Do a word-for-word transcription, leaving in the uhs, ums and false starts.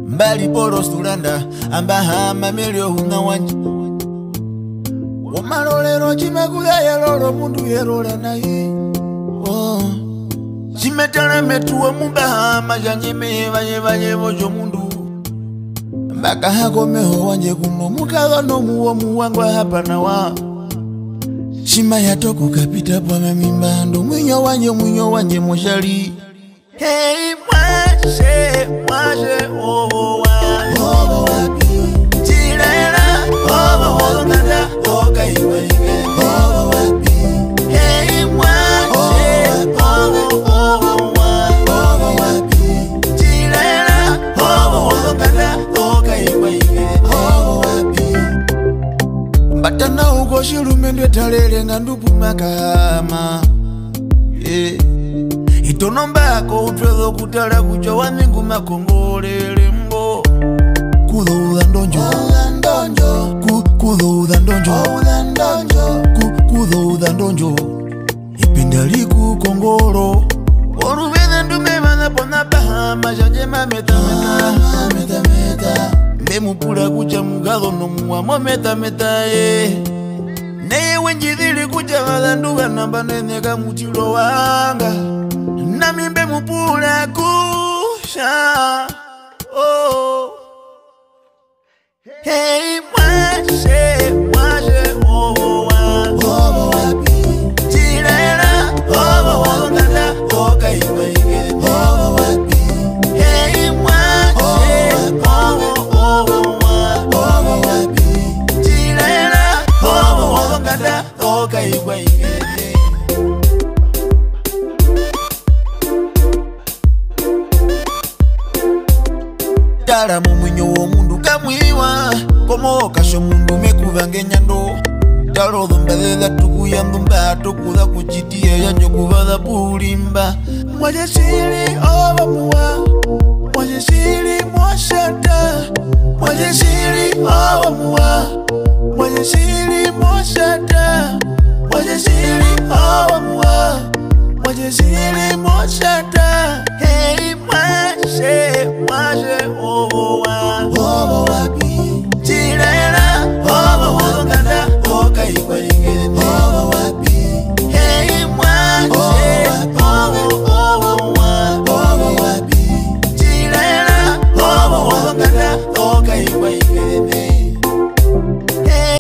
Mbali poro stulanda ambaha mamelio hunga wanji Wamalolero chimekuga yelolo mundu yelola na hii Oh Chimetele metuwa mumbaha majanyeme vanye vanye mojo mundu Mbaka hako meho wanje kuno mukaga no muwa muwangwa hapa na wa Shima ya toku kapita pa mamimba ndo mwinyo wanje mwinyo wanje moshari Hey mwashe mwashe oho wa Oho wapi Chirela oho wakanda Oka iwa ike Oho wapi Hey mwashe oho oho wa Oho wapi Chirela oho wakanda Oka iwa ike Oho wapi Batana uko shilumendwe talele ngandupu makama Eh Itonomba ko utwezo kutala kucho wamingu makongolele mbo Kudo uda ndonjo Kudo uda ndonjo Kudo uda ndonjo Ipindali ku kongolo Orubeza ndume mana pona paha Majanje mameta meta Memu pula kucha mugado no muamo meta meta eh Neye wenjidhili kucha wadhanduga namba neneka mutilo wanga Nami mbe mupula kusha Oh Hey mwashe mwashe oh wa Oh wapi Chirela Oh wakanda Oka iwa ike Oh wapi Hey mwashe Oh oh wa Oh wapi Chirela Oh wakanda Oka iwa ike Dara mumunyo wo mundu kamwiwa Komo kasho mundu mekuvange nyando Daro dhumbele da tuku ya ndumba Tukuda kuchitia ya njokuvada pulimba Mwaje siri owa muwa Mwaje siri mwashata Mwaje siri owa muwa Mwaje siri mwashata Mwaje siri owa